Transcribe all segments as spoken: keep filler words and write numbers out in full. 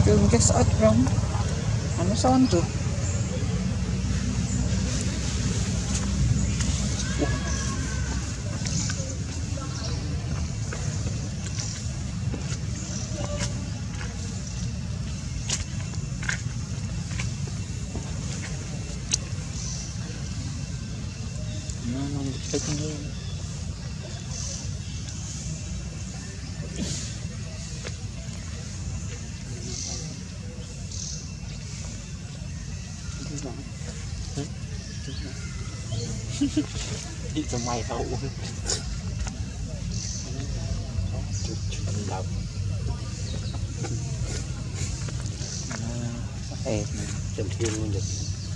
Trường cái sợi rong nó son rồi. nó nó thích như đi cho mày đâu đập ê chấm thiên luôn được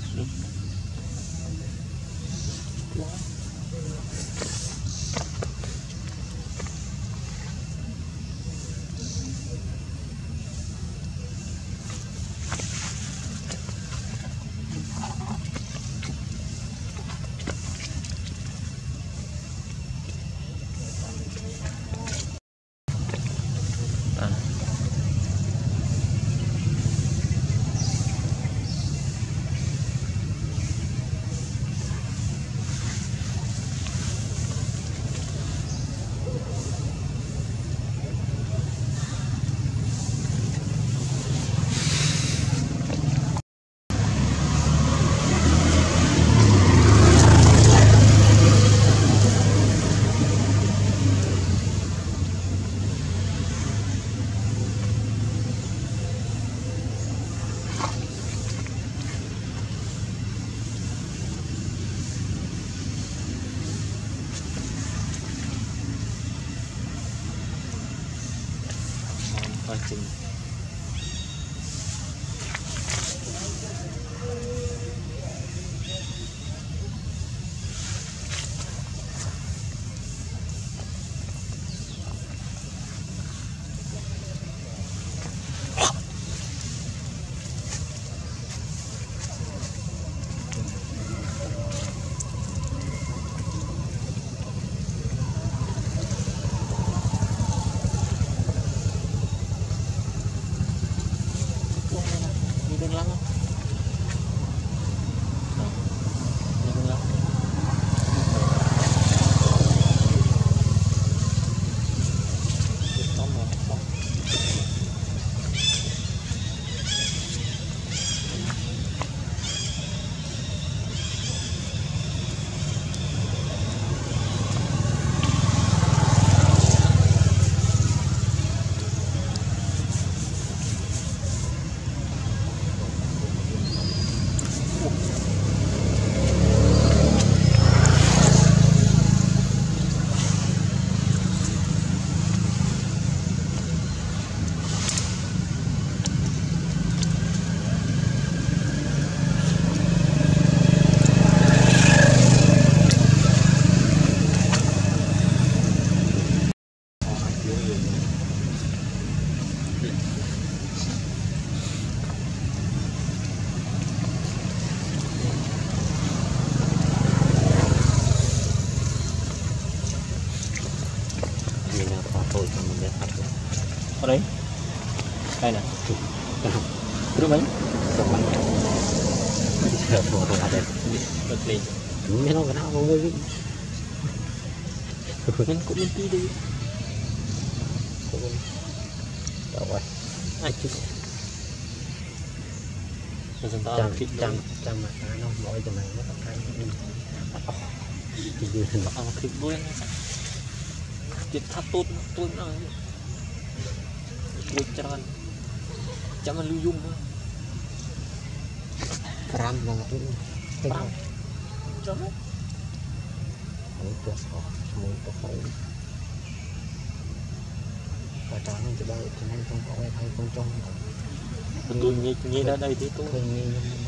chừng ở đấy đây nè đúng mấy giờ thua thua đây bật lên nghe nó cái nào người nên cũng đi đi đâu rồi ai chứ chẳng chẳng chẳng mà nó mỗi cho mày nó tập hai thì như nó ăn thịt đuôi thịt thắt tốt tôi nó tôi tròn chẳng mà lưu dung thôi ram là tôi ram chấm đấy mỗi cái sọ mỗi cái khẩu và tròn nên chỉ đây cho nên không có ai hay con trong tôi nghe nghe ra đây thì tôi nghe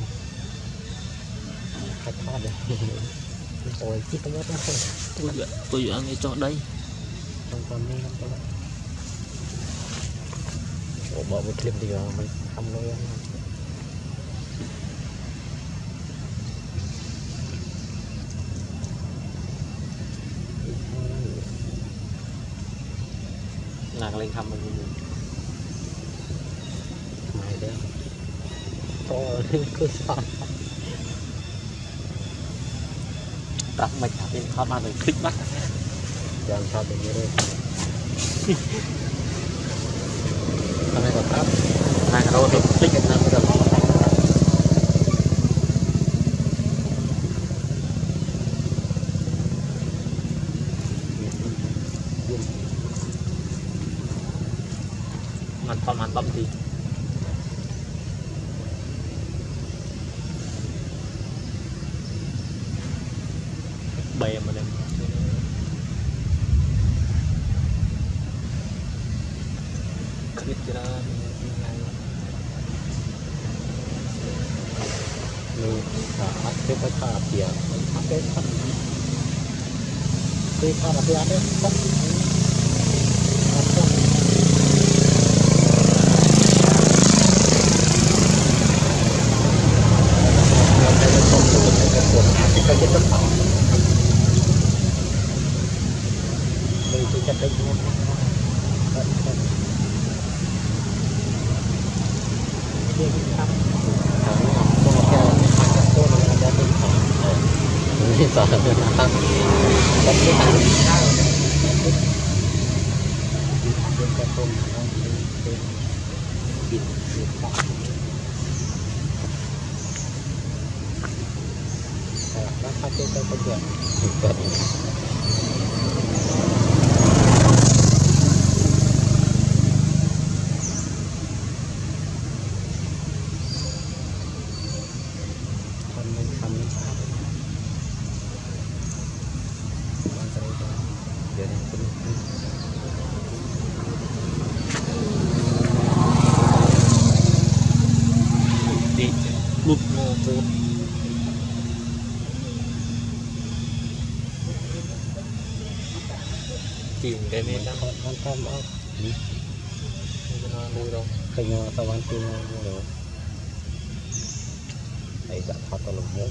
cách thoát được tôi chỉ có một thôi tôi tôi ăn nghe cho đây trong còn nghe không có bỏ một clip thì mình không nói nàng lên thăm mình đấy to cứ sao đặt mạch thả bên thoát mà rồi thích mắt làm sao để như đây hôm nay còn tháp hai cái đâu thích cái nào được mantap mantap sih bè mà đây biết ra mình thả cái cái thả tiền thả cái thả cái thả là cái ăn đấy không cái chất tất cả đây cái chất đấy luôn đây cái thằng thằng nó có cái thằng cô nó đã từng thằng này sợ nó thằng cái cái thằng bên cái tôm nó bị nó phát cái cái cái chuyện đi lụt một chìm cái này đang quan tâm không? Nó nuôi đâu? Cái nhỏ tao ăn chim nuôi đâu? Đấy đã thoát tao lồng nhớ.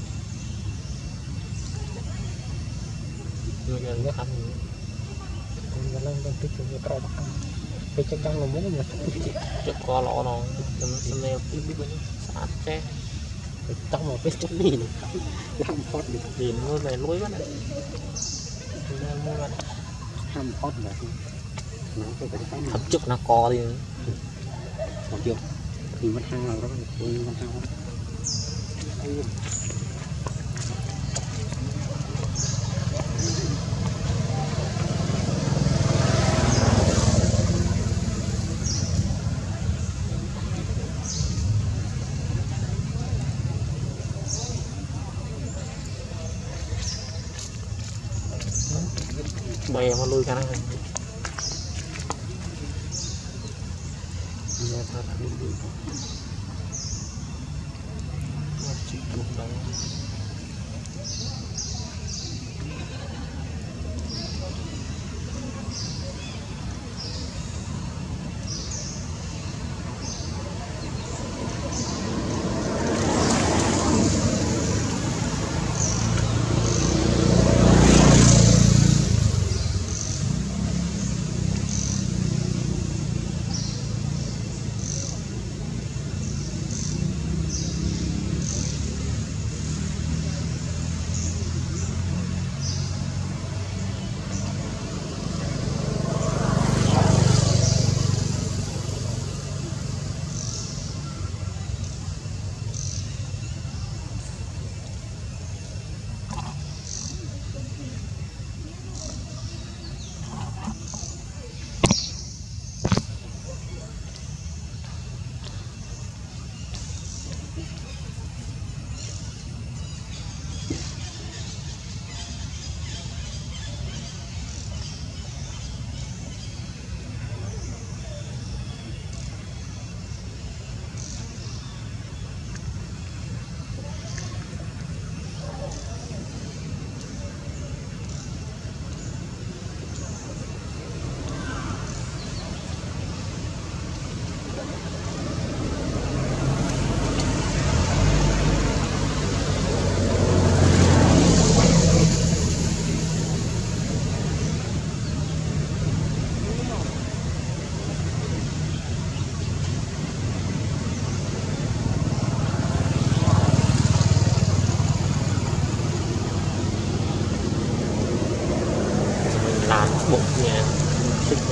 Nuôi nhân nước ăn. Nuôi nhân đang tích cho cái trâu bạc. Cái chắc đang là muốn mà chắc co lọ nó, nó sẽ leo tiếp đi bên sát che. Trong một cái chất mì này, làm hot được tiền luôn này lối quá này. Mua ra ham hot là nó cái cái thấp chút nó co đi còn chưa thì mất hang nào đó tôi mất hang bè mà lui khả năng này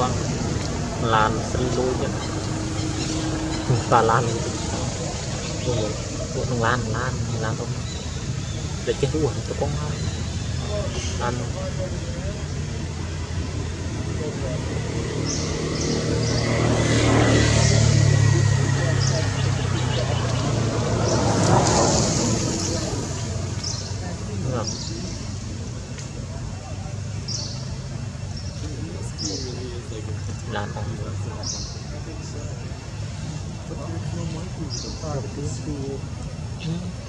vâng lan sân lôi nhá và lan bộ bộ lan lan lan không để chết uổng cho con ăn làm không được.